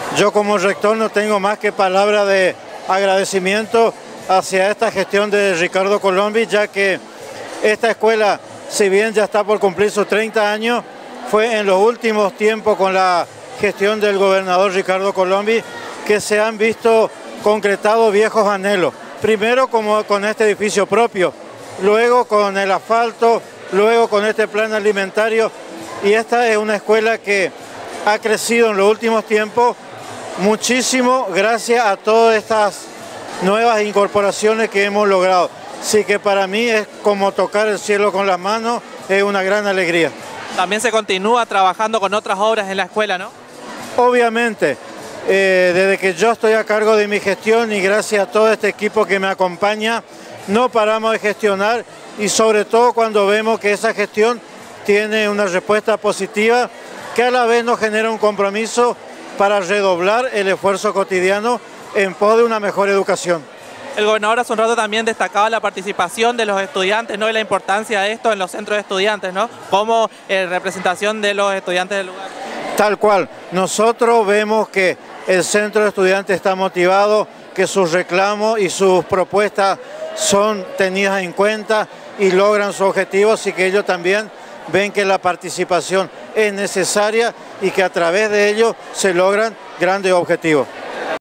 Yo como rector no tengo más que palabras de agradecimiento hacia esta gestión de Ricardo Colombi, ya que esta escuela, si bien ya está por cumplir sus 30 años, fue en los últimos tiempos con la gestión del gobernador Ricardo Colombi que se han visto concretados viejos anhelos. Primero como con este edificio propio, luego con el asfalto, luego con este plan alimentario, y esta es una escuela que ha crecido en los últimos tiempos muchísimo gracias a todas estas nuevas incorporaciones que hemos logrado. Así que para mí es como tocar el cielo con las manos, es una gran alegría. También se continúa trabajando con otras obras en la escuela, ¿no? Obviamente, desde que yo estoy a cargo de mi gestión y gracias a todo este equipo que me acompaña, no paramos de gestionar, y sobre todo cuando vemos que esa gestión tiene una respuesta positiva, que a la vez nos genera un compromiso para redoblar el esfuerzo cotidiano en pos de una mejor educación. El gobernador hace un rato también destacaba la participación de los estudiantes, ¿no? Y la importancia de esto en los centros de estudiantes, ¿no? Como representación de los estudiantes del lugar. Tal cual. Nosotros vemos que el centro de estudiantes está motivado, que sus reclamos y sus propuestas son tenidas en cuenta y logran su objetivo, así que ellos también ven que la participación es necesaria y que a través de ello se logran grandes objetivos.